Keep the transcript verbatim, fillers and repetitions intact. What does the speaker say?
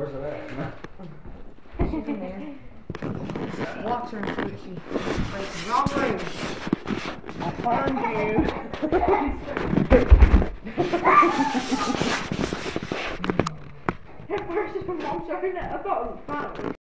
Where's it at? She's in there. Watch her and see if she breaks the wrong room. I found you. At first, when Mom started it, I thought it was fun.